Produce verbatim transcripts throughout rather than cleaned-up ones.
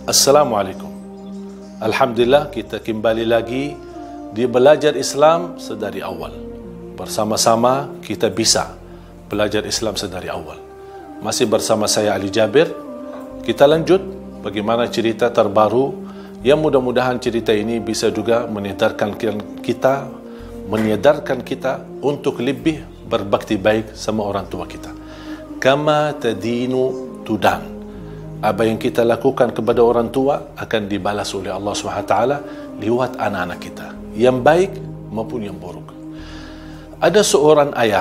Assalamualaikum. Alhamdulillah, kita kembali lagi di belajar Islam sedari awal. Bersama-sama kita bisa belajar Islam sedari awal. Masih bersama saya Ali Jabir. Kita lanjut bagaimana cerita terbaru yang mudah-mudahan cerita ini bisa juga menyedarkan kita, menyedarkan kita untuk lebih berbakti baik sama orang tua kita. Kama tadinu tudan. Apa yang kita lakukan kepada orang tua akan dibalas oleh Allah subhanahu wa taala lewat anak-anak kita, yang baik maupun yang buruk. Ada seorang ayah,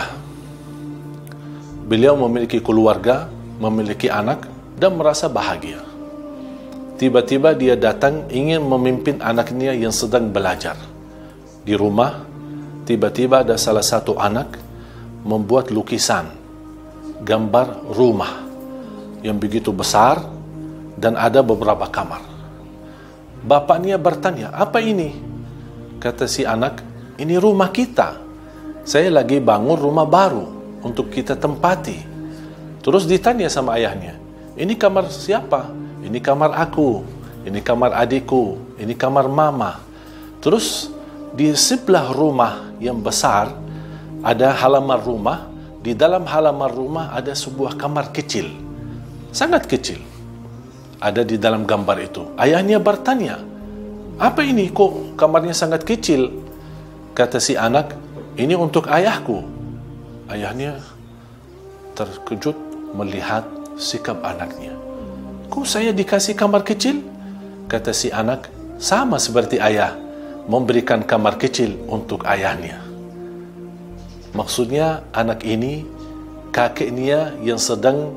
beliau memiliki keluarga, memiliki anak dan merasa bahagia. Tiba-tiba dia datang ingin memimpin anaknya yang sedang belajar. Di rumah, tiba-tiba ada salah satu anak membuat lukisan gambar rumah yang begitu besar dan ada beberapa kamar. Bapaknya bertanya, apa ini? Kata si anak, ini rumah kita. Saya lagi bangun rumah baru untuk kita tempati. Terus ditanya sama ayahnya, ini kamar siapa? Ini kamar aku, ini kamar adikku, ini kamar mama. Terus di sebelah rumah yang besar ada halaman rumah. Di dalam halaman rumah ada sebuah kamar kecil, sangat kecil, ada di dalam gambar itu. Ayahnya bertanya, apa ini kok kamarnya sangat kecil? Kata si anak, ini untuk ayahku. Ayahnya terkejut melihat sikap anaknya. Kok saya dikasih kamar kecil? Kata si anak, sama seperti ayah memberikan kamar kecil untuk ayahnya. Maksudnya anak ini, kakeknya yang sedang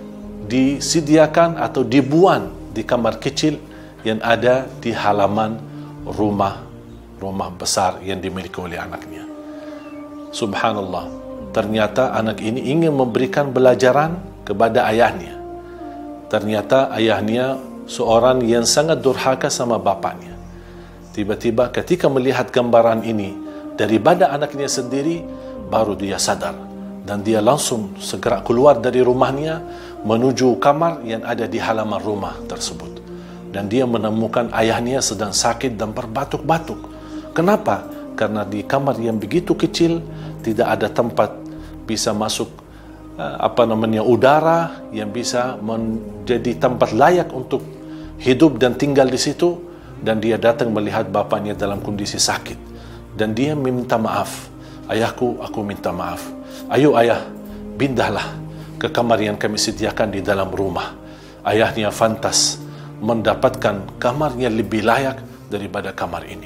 disediakan atau dibuang di kamar kecil yang ada di halaman rumah rumah besar yang dimiliki oleh anaknya. Subhanallah, ternyata anak ini ingin memberikan pelajaran kepada ayahnya. Ternyata ayahnya seorang yang sangat durhaka sama bapaknya. Tiba-tiba ketika melihat gambaran ini daripada anaknya sendiri, baru dia sadar dan dia langsung segera keluar dari rumahnya menuju kamar yang ada di halaman rumah tersebut. Dan dia menemukan ayahnya sedang sakit dan berbatuk-batuk. Kenapa? Karena di kamar yang begitu kecil tidak ada tempat bisa masuk apa namanya udara yang bisa menjadi tempat layak untuk hidup dan tinggal di situ. Dan dia datang melihat bapaknya dalam kondisi sakit dan dia meminta maaf. Ayahku, aku minta maaf. Ayo ayah, pindahlah ke kamar yang kami sediakan di dalam rumah. Ayahnya fantas mendapatkan kamar yang lebih layak daripada kamar ini.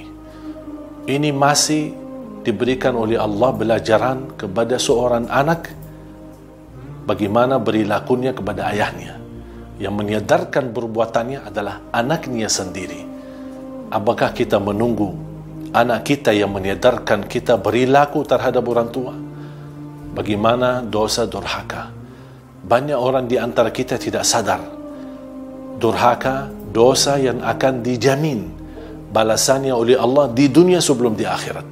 Ini masih diberikan oleh Allah pelajaran kepada seorang anak bagaimana perilakunya kepada ayahnya. Yang menyadarkan perbuatannya adalah anaknya sendiri. Apakah kita menunggu anak kita yang menyadarkan kita perilaku terhadap orang tua? Bagaimana dosa durhaka? Banyak orang di antara kita tidak sadar. Durhaka, dosa yang akan dijamin balasannya oleh Allah di dunia sebelum di akhirat.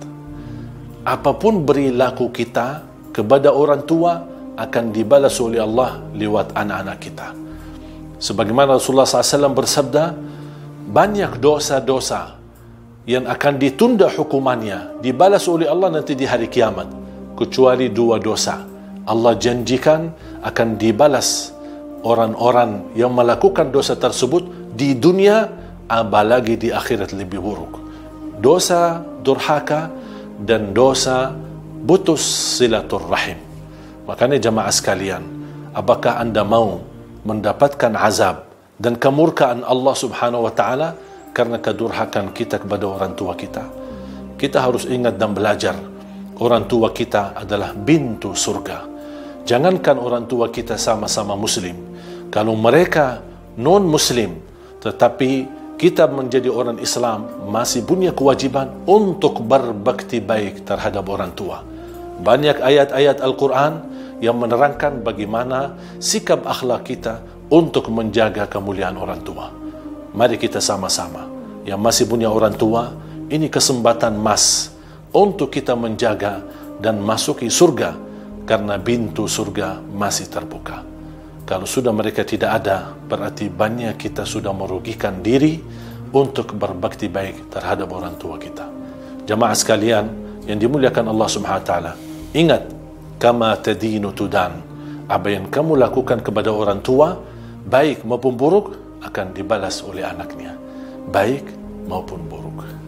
Apapun perilaku kita kepada orang tua akan dibalas oleh Allah lewat anak-anak kita. Sebagaimana Rasulullah sallallahu alaihi wasallam bersabda, banyak dosa-dosa yang akan ditunda hukumannya dibalas oleh Allah nanti di hari kiamat, kecuali dua dosa. Allah janjikan akan dibalas orang-orang yang melakukan dosa tersebut di dunia, apalagi di akhirat lebih buruk. Dosa durhaka dan dosa putus silaturrahim. Makanya jamaah sekalian, apakah anda mau mendapatkan azab dan kemurkaan Allah subhanahu wa ta'ala karena kedurhakan kita kepada orang tua kita? Kita harus ingat dan belajar, orang tua kita adalah pintu surga. Jangankan orang tua kita sama-sama muslim, kalau mereka non-muslim tetapi kita menjadi orang Islam, masih punya kewajiban untuk berbakti baik terhadap orang tua. Banyak ayat-ayat Al-Quran yang menerangkan bagaimana sikap akhlak kita untuk menjaga kemuliaan orang tua. Mari kita sama-sama yang masih punya orang tua, ini kesempatan emas untuk kita menjaga dan masuki surga, karena pintu surga masih terbuka. Kalau sudah mereka tidak ada, berarti banyak kita sudah merugikan diri untuk berbakti baik terhadap orang tua kita. Jamaah sekalian yang dimuliakan Allah Subhanahu wa taala, ingat, kama tadinu tudan. Apa yang kamu lakukan kepada orang tua, baik maupun buruk, akan dibalas oleh anaknya, baik maupun buruk.